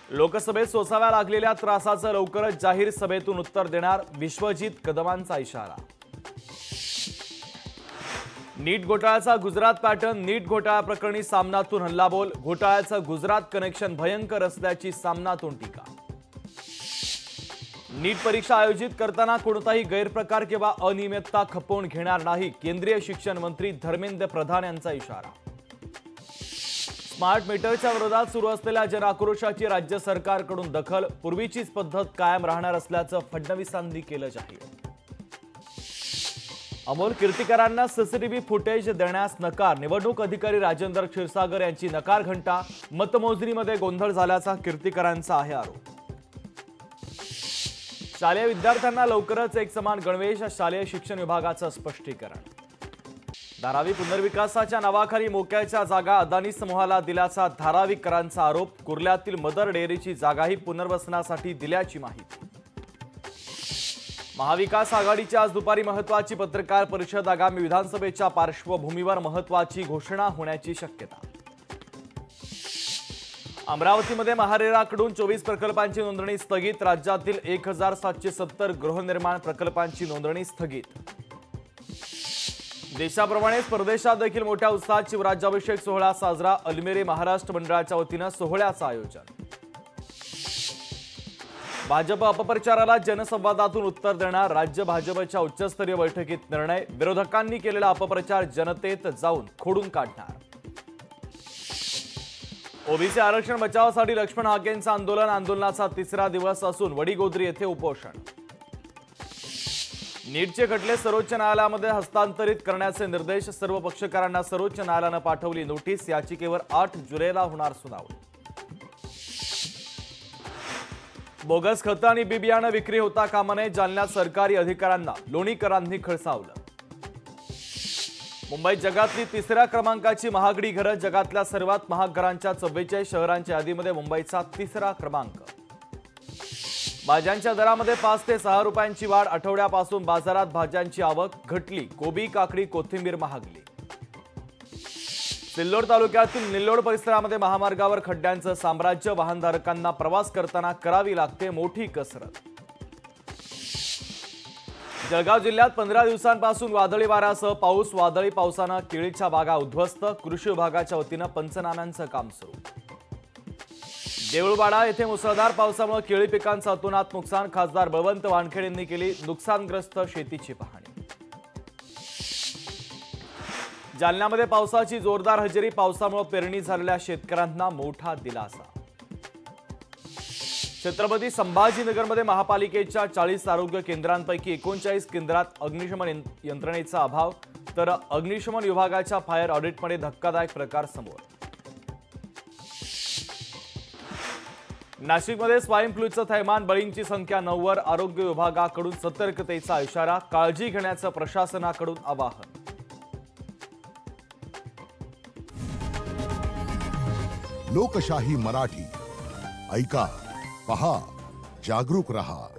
लोकसभेत सोसाव्या लागलेल्या त्रासाचं लवकरच जाहीर सभेतून उत्तर देणार विश्वजित कदमांचा इशारा। नीट घोटाळ्याचा गुजरात पॅटर्न, नीट घोटाळा प्रकरणी सामनातून हल्लाबोल, घोटाळ्याचं गुजरात कनेक्शन भयंकर असल्याची सामनातून टीका। नीट परीक्षा आयोजित करताना कोणताही गैरप्रकार किंवा अनियमितता खपवून घेणार नाही, केंद्रीय शिक्षण मंत्री धर्मेंद्र प्रधान यांचा इशारा। स्मार्ट मीटरच्या विरोधात सुरू असलेल्या जनआक्रोशाची राज्य सरकारकडून दखल, पूर्वीचीच पद्धत कायम राहणार असल्याचं फडणवीसांनी केलं जाहीर। अमोल कीर्तिकरांना सीसीटीव्ही फुटेज देण्यास नकार, निवडणूक अधिकारी राजेंद्र क्षीरसागर यांची नकार घंटा, मतमोजणीमध्ये गोंधळ झाल्याचा कीर्तिकरांचा आहे आरोप। शालेय विद्यार्थ्यांना लवकरच एक समान गणवेश, शालेय शिक्षण विभागाचं स्पष्टीकरण। धारावी पुनर्विकासाच्या नावाखाली मोक्याच्या जागा अदानी समूहाला दिल्याचा धारावीकरांचा आरोप, कुर्ल्यातील मदर डेअरीची जागाही पुनर्वसनासाठी दिल्याची माहिती। महाविकास आघाडीची आज दुपारी महत्त्वाची पत्रकार परिषद, आगामी विधानसभेच्या पार्श्वभूमीवर महत्त्वाची घोषणा होण्याची शक्यता। अमरावतीमध्ये महारेराकडून 24 प्रकल्पांची नोंदणी स्थगित, राज्यातील 1770 गृहनिर्माण प्रकल्पांची नोंदणी स्थगित। देशाप्रमाणेच परदेशात देखील मोठ्या उत्साहात शिवराज्याभिषेक सोहळा साजरा, अल्मेरे महाराष्ट्र मंडळाच्या वतीनं सोहळ्याचं आयोजन। भाजप अपप्रचाराला जनसंवादातून उत्तर देणार, राज्य भाजपच्या उच्चस्तरीय बैठकीत निर्णय, विरोधकांनी केलेला अपप्रचार जनतेत जाऊन खोडून काढणार। ओबीसी आरक्षण बचावासाठी लक्ष्मण हाकेंचं आंदोलन, आंदोलनाचा तिसरा दिवस असून वडीगोद्री येथे उपोषण। नीटचे खटले सर्वोच्च न्यायालयामध्ये हस्तांतरित करण्याचे निर्देश, सर्व पक्षकारांना सर्वोच्च न्यायालयानं पाठवली नोटीस, याचिकेवर 8 जुलैला होणार सुनावणी। बोगस खतं आणि बी बियाणं विक्री होता कामा नये, जालन्यात सरकारी अधिकाऱ्यांना लोणीकरांनी खडसावलं। मुंबईत जगातली तिसऱ्या क्रमांकाची महागडी घरं, जगातल्या सर्वात महाग घरांच्या 44 शहरांच्या यादीमध्ये मुंबईचा तिसरा क्रमांक। भाज्यांच्या दरामध्ये 5 ते 6 रुपयांची वाढ, आठवड्यापासून बाजारात भाज्यांची आवक घटली, कोबी, काकडी, कोथिंबीर महागली। सिल्लोड तालुक्यातील निल्लोड परिसरामध्ये महामार्गावर खड्ड्यांचं साम्राज्य, वाहनधारकांना प्रवास करताना करावी लागते मोठी कसरत। जळगाव जिल्ह्यात 15 दिवसांपासून वादळी वाऱ्यासह पाऊस, वादळी पावसानं केळीच्या बागा उद्ध्वस्त, कृषी विभागाच्या वतीनं पंचनाम्यांचं काम सुरू। देऊळवाडा येथे मुसळधार पावसामुळे केळी पिकांचं अतोनात नुकसान, खासदार बळवंत वानखेडे यांनी केली नुकसानग्रस्त शेतीची पाहणी। जालन्यामध्ये पावसाची जोरदार हजेरी, पावसामुळे पेरणी झालेल्या शेतकऱ्यांना मोठा दिलासा। छत्रपती संभाजीनगरमध्ये महापालिकेच्या 40 आरोग्य केंद्रांपैकी 39 केंद्रात अग्निशमन यंत्रणेचा अभाव, तर अग्निशमन विभागाच्या फायर ऑडिटमध्ये धक्कादायक प्रकार समोर। नाशिकमध्ये स्वाईन फ्लूचं थैमान, बळींची संख्या 9 वर, आरोग्य विभागाकडून सतर्कतेचा इशारा, काळजी घेण्याचं प्रशासनाकडून आवाहन। लोकशाही मराठी ऐका, पहा, जागरूक रहा।